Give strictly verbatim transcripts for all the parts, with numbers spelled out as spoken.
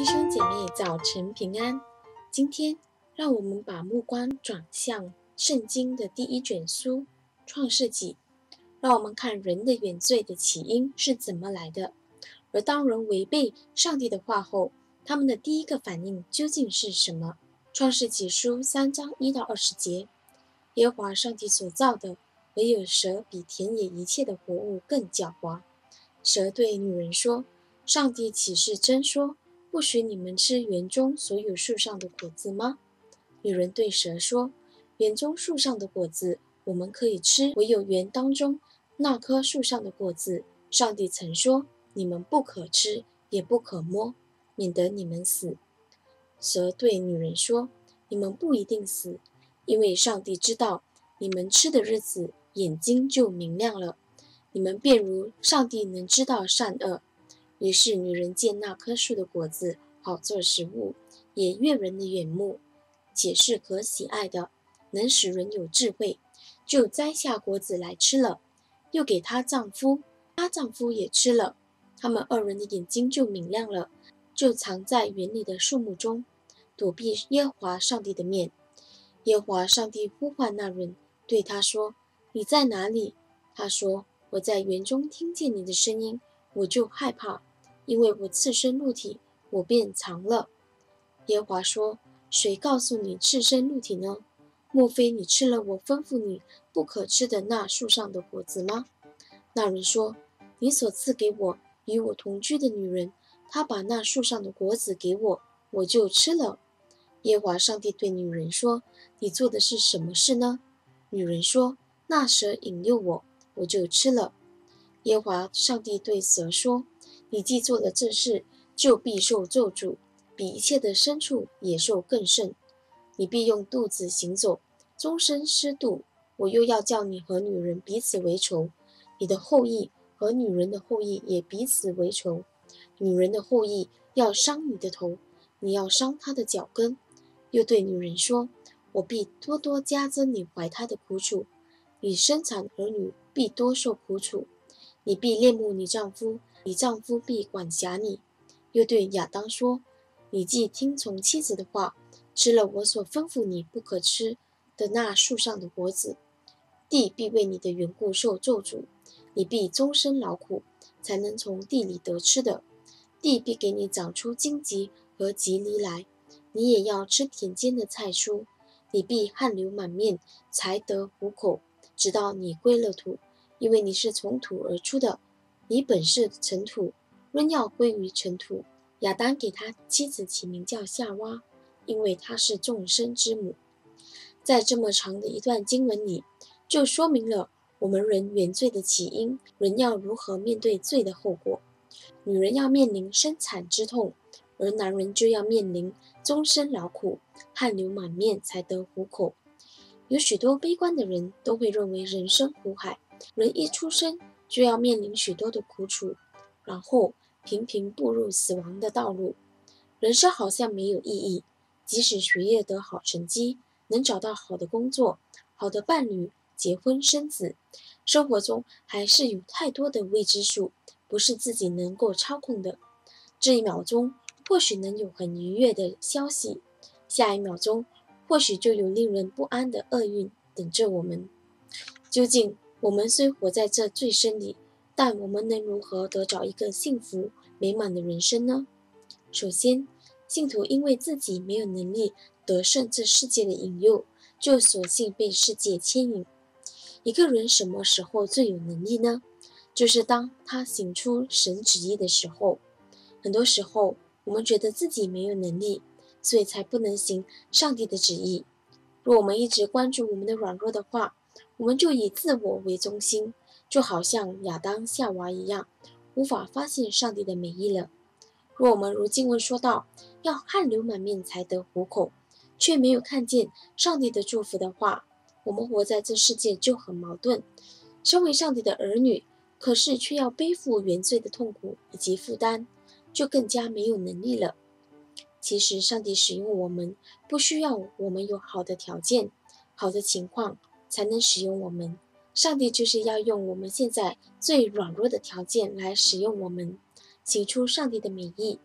弟兄姐妹早晨平安。今天让我们把目光转向圣经的第一卷书创世纪，让我们看人的原罪的起因是怎么来的，而当人违背上帝的话后，他们的第一个反应究竟是什么。创世纪书三章一到二十节，耶和华上帝所造的，唯有蛇比田野一切的活物更狡猾。蛇对女人说，上帝岂是真说，不许你们吃园中所有树上的果子吗？女人对蛇说，园中树上的果子我们可以吃，唯有园当中那棵树上的果子，上帝曾说，你们不可吃，也不可摸，免得你们死。蛇对女人说，你们不一定死，因为上帝知道你们吃的日子眼睛就明亮了，你们便如上帝能知道善恶。于是女人见那棵树的果子好做食物，也悦人的眼目，且是可喜爱的，能使人有智慧，就摘下果子来吃了，又给她丈夫，她丈夫也吃了，他们二人的眼睛就明亮了，就藏在园里的树木中，躲避耶和华上帝的面。耶和华上帝呼唤那人，对他说，你在哪里？他说，我在园中听见你的声音，我就害怕，因为我赤身露体，我便藏了。耶和华说，谁告诉你赤身露体呢？莫非你吃了我吩咐你不可吃的那树上的果子吗？那人说，你所赐给我与我同居的女人，她把那树上的果子给我，我就吃了。耶和华上帝对女人说，你做的是什么事呢？女人说，那蛇引诱我，我就吃了。耶和华上帝对蛇说，你既做了这事，就必受咒诅，比一切的牲畜野兽更甚。你必用肚子行走，终身湿肚。我又要叫你和女人彼此为仇，你的后裔和女人的后裔也彼此为仇。女人的后裔要伤你的头，你要伤她的脚跟。又对女人说，我必多多加增你怀胎的苦楚，你生产儿女必多受苦楚。你必恋慕你丈夫，你丈夫必管辖你。又对亚当说，你既听从妻子的话，吃了我所吩咐你不可吃的那树上的果子，地必为你的缘故受咒诅，你必终身劳苦，才能从地里得吃的。地必给你长出荆棘和棘藜来，你也要吃田间的菜蔬，你必汗流满面，才得糊口，直到你归了土，因为你是从土而出的，你本是尘土，仍要归于尘土。亚当给他妻子起名叫夏娃，因为她是众生之母。在这么长的一段经文里，就说明了我们人原罪的起因，人要如何面对罪的后果。女人要面临生产之痛，而男人就要面临终身劳苦，汗流满面才得糊口。有许多悲观的人都会认为人生苦海，人一出生就要面临许多的苦楚，然后频频步入死亡的道路。人生好像没有意义，即使学业得好成绩，能找到好的工作，好的伴侣，结婚生子，生活中还是有太多的未知数，不是自己能够操控的。这一秒钟或许能有很愉悦的消息，下一秒钟或许就有令人不安的厄运等着我们。究竟我们虽活在这罪身里，但我们能如何得着一个幸福美满的人生呢？首先，信徒因为自己没有能力得胜这世界的引诱，就索性被世界牵引。一个人什么时候最有能力呢？就是当他行出神旨意的时候。很多时候我们觉得自己没有能力，所以才不能行上帝的旨意。若我们一直关注我们的软弱的话，我们就以自我为中心，就好像亚当夏娃一样，无法发现上帝的美意了。若我们如经文说到，要汗流满面才得糊口，却没有看见上帝的祝福的话，我们活在这世界就很矛盾。身为上帝的儿女，可是却要背负原罪的痛苦以及负担，就更加没有能力了。其实上帝使用我们，不需要我们有好的条件、好的情况才能使用我们。上帝就是要用我们现在最软弱的条件来使用我们，行出上帝的美意。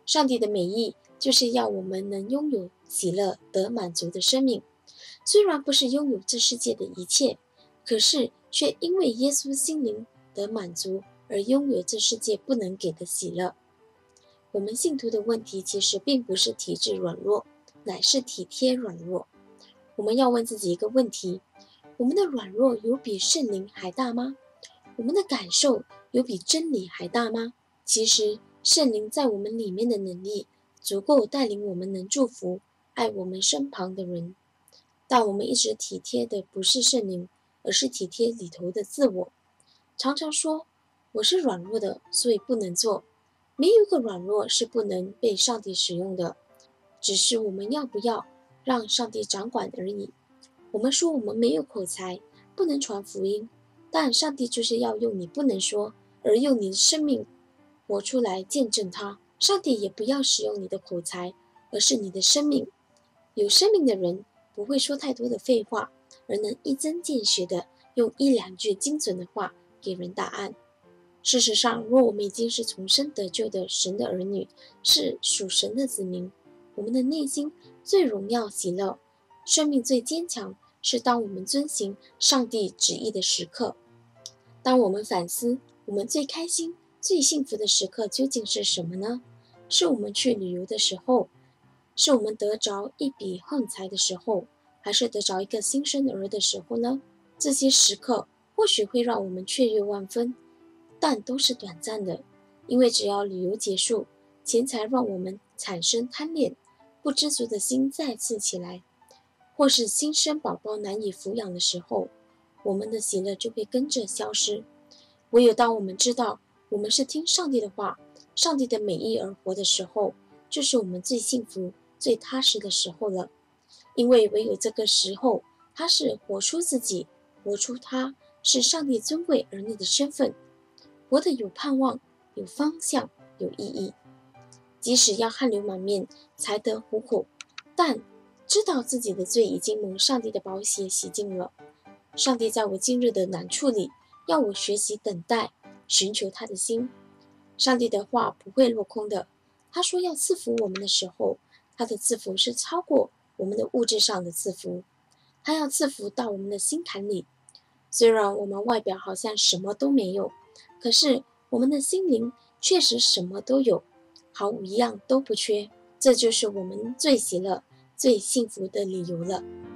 上帝的美意就是要我们能拥有喜乐得满足的生命，虽然不是拥有这世界的一切，可是却因为耶稣心灵得满足而拥有这世界不能给的喜乐。我们信徒的问题其实并不是体质软弱，乃是体贴软弱。我们要问自己一个问题：我们的软弱有比圣灵还大吗？我们的感受有比真理还大吗？其实圣灵在我们里面的能力足够带领我们能祝福爱我们身旁的人，但我们一直体贴的不是圣灵，而是体贴里头的自我，常常说我是软弱的，所以不能做。没有一个软弱是不能被上帝使用的，只是我们要不要让上帝掌管而已。我们说我们没有口才，不能传福音，但上帝就是要用你不能说，而用你的生命活出来见证他。上帝也不要使用你的口才，而是你的生命。有生命的人不会说太多的废话，而能一针见血的用一两句精准的话给人答案。事实上，若我们已经是重生得救的神的儿女，是属神的子民，我们的内心最荣耀喜乐，生命最坚强，是当我们遵行上帝旨意的时刻。当我们反思我们最开心最幸福的时刻究竟是什么呢？是我们去旅游的时候，是我们得着一笔横财的时候，还是得着一个新生儿的时候呢？这些时刻或许会让我们雀跃万分，但都是短暂的，因为只要旅游结束，钱财让我们产生贪恋，不知足的心再次起来，或是新生宝宝难以抚养的时候，我们的喜乐就会跟着消失。唯有当我们知道我们是听上帝的话，上帝的美意而活的时候，就是我们最幸福最踏实的时候了。因为唯有这个时候，他是活出自己，活出他是上帝尊贵儿女的身份，活得有盼望，有方向，有意义。即使要汗流满面才得糊口，但知道自己的罪已经蒙上帝的宝血洗净了。上帝在我今日的难处里，要我学习等待，寻求他的心。上帝的话不会落空的，他说要赐福我们的时候，他的赐福是超过我们的物质上的赐福，他要赐福到我们的心坎里。虽然我们外表好像什么都没有，可是我们的心灵确实什么都有，毫无一样都不缺。这就是我们最喜乐最幸福的理由了。